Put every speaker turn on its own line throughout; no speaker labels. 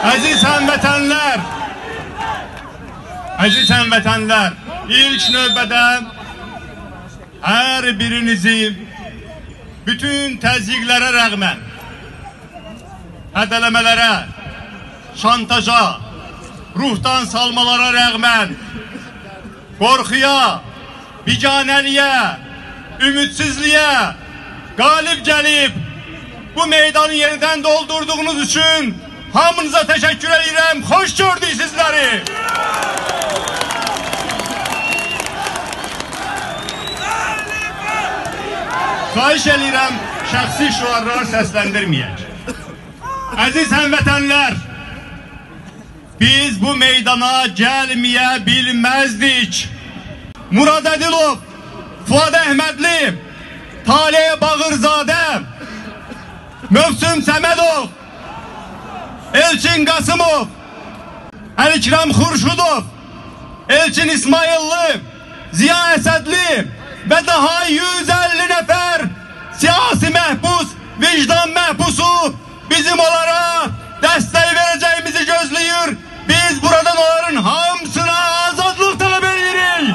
Əziz həmvətənlər, ilk növbədə hər birinizi bütün təzyiqlərə rəğmən, hədələmələrə, şantaja, ruhdan salmalara rəğmən, qorxuya, biganəliyə, ümidsizliyə qalib gəlib bu meydanı yenidən doldurduğunuz üçün hamınıza təşəkkür edirəm. Xoş gördük sizləri. Xahiş edirəm, şəxsi şüarlar səsləndirməyək. Əziz həmvətənlər, biz bu meydana gəlməyə bilməzdik. Murad Ədilov, Fuad Əhmədli, Talih Bağırzadə, Mövsüm Səmədov, Elçin Qasımov, Əlikram Xurşudov, Elçin İsmailli, Ziya Əsədli və daha 150 nəfər siyasi məhbus, vicdan məhbusu bizim onlara dəstək verəcəyimizi gözləyir. Biz buradan onların hamısına azadlıq tələb edirik.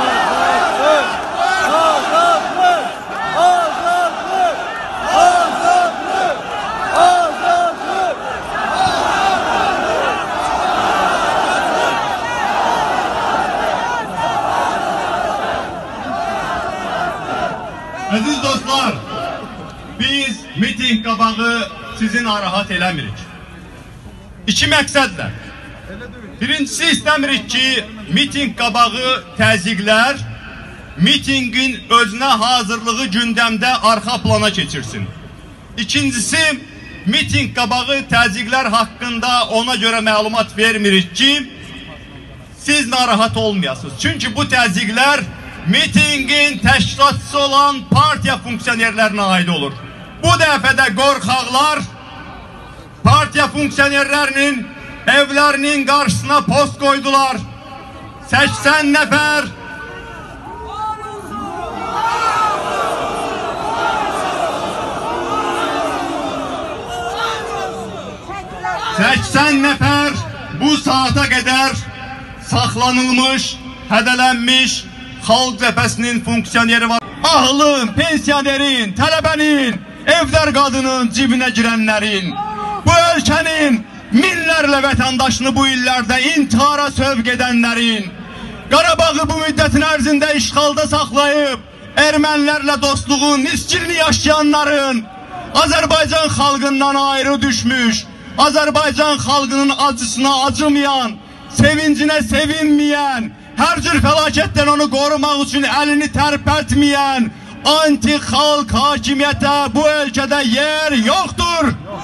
Əziz dostlar, biz miting qabağı sizi narahat eləmirik. İki məqsədlə. Birincisi, istəmirik ki, miting qabağı təzyiqlər mitingin özünə hazırlığı gündəmdə arxa plana keçirsin. İkincisi, miting qabağı təzyiqlər haqqında ona görə məlumat vermirik ki, siz narahat olmayasınız. Çünki bu təzyiqlər mitingin təşkilatçısı olan partiya funksiyonerlərinə aid olur. Bu dəfədə qorxaqlar partiya funksiyonerlərinin evlərinin qarşısına post qoydular. 80 nəfər bu saata qədər saxlanılmış, hədələnmiş Xalq Cəbhəsinin funksiyoneri var. Ahlın, pensiyonerin, tələbənin, evlər qadının cibinə girənlərin, bu ölkənin minlərlə vətəndaşını bu illərdə intihara sövq edənlərin, Qarabağı bu müddətin ərzində işğalda saxlayıb ermənilərlə dostluğun niskilini yaşayanların, Azərbaycan xalqından ayrı düşmüş, Azərbaycan xalqının acısına acımayan, sevincinə sevinməyən, hər cür fəlakətdən onu qorumaq üçün əlini tərpətməyən anti-xalq hakimiyyətə bu ölkədə yer yoxdur.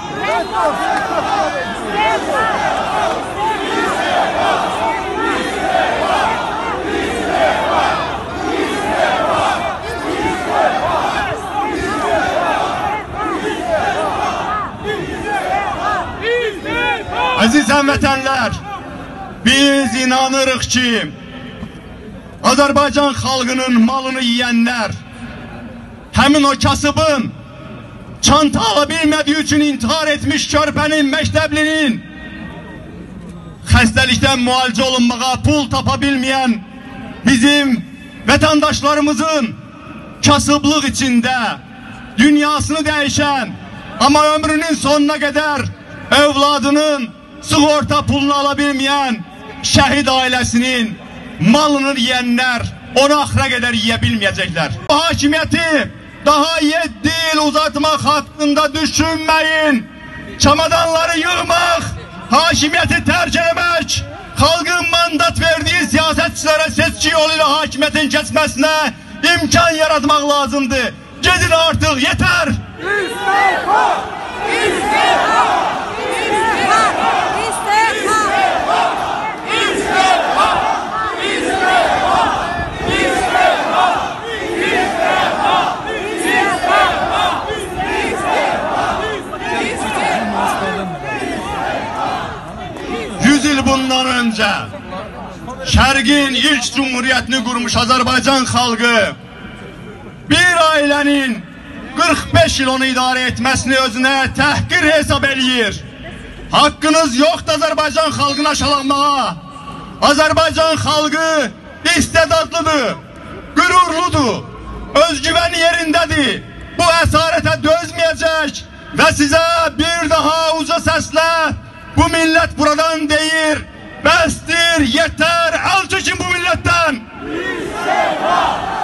Əziz həmvətənlər, biz inanırıq ki, Azərbaycan xalqının malını yiyənlər, həmin o kasıbın, çanta ala bilmədiyi üçün intihar etmiş körpənin, məktəblinin, xəstəlikdən müalicə olunmağa pul tapa bilməyən bizim vətəndaşlarımızın kasıblıq içində dünyasını dəyişən, amma ömrünün sonuna qədər övladının sığorta pulunu ala bilməyən şəhid ailəsinin malını yiyənlər onu axıra qədər yiyə bilməyəcəklər. Bu hakimiyyəti daha 7 il uzatmaq haqqında düşünməyin. Çamadanları yığmaq, hakimiyyəti tərk eləmək, xalqın mandat verdiyi siyasətçilərə seçki yolu ilə hakimiyyətin keçməsinə imkan yaratmaq lazımdır. Gedin artıq, yetər! İstifa! İstifa! İstifa! İstifa! İstifa! Bundan öncə Şərqin ilk cumhuriyyətini qurmuş Azərbaycan xalqı bir ailənin 45 il onu idarə etməsini özünə təhqir hesab eləyir. Hakkınız yoktu Azerbaycan xalqını aşılanmağa. Azerbaycan xalqı istedadlıdır, gururludur, özgüveni yerindədir. Bu əsarətə dözməyəcək və sizə bir daha uca səslə bu millət buradan deyir, bəsdir, yetər, əl çəkin bu millətdən. İstifa!